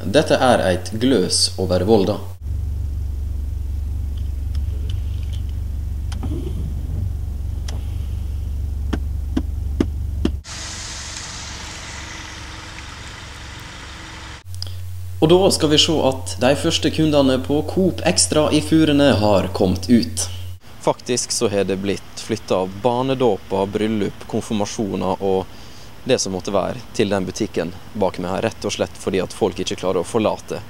Dette er et gløs over Volda. Og da skal vi se at de første kundene på Coop Extra i Furene har kommet ut. Faktisk så har det blitt flyttet barnedåper, bryllup, konfirmasjoner og det som måtte være til den butikken bak meg her, rett og slett fordi at folk ikke klarer å forlate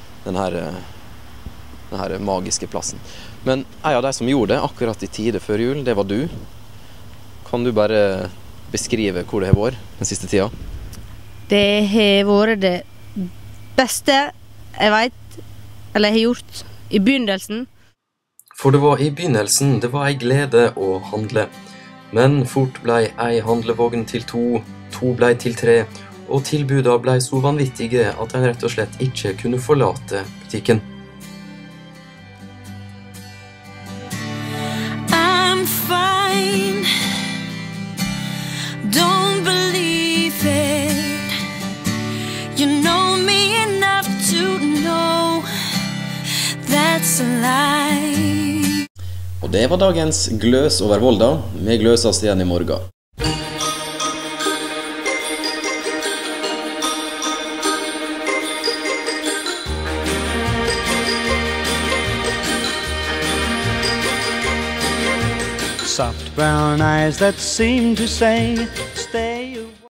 denne magiske plassen. Men en av de som gjorde det akkurat i tide før jul, det var du. Kan du bare beskrive hvor det har vært den siste tida? Det har vært det beste jeg vet, eller jeg har gjort i begynnelsen. For det var i begynnelsen, det var en glede å handle. Men fort ble en handlevogn til 2, 2 ble til 3, og tilbudene ble så vanvittige at en rett og slett ikke kunne forlate butikken. I'm fine. Don't believe it. You know me enough to know that's a lie. Og det var dagens gløs over Volda. Vi gløses igjen i morgen. Soft brown eyes that seem to say